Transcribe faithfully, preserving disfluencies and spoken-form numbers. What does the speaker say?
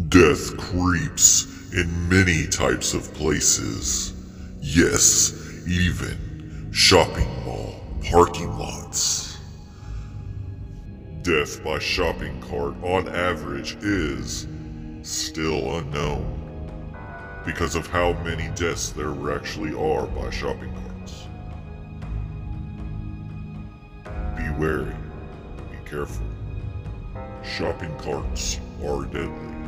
Death creeps in many types of places. Yes, even shopping mall parking lots. Death by shopping cart on average is still unknown because of how many deaths there actually are by shopping carts. Be wary, be careful. Shopping carts are deadly.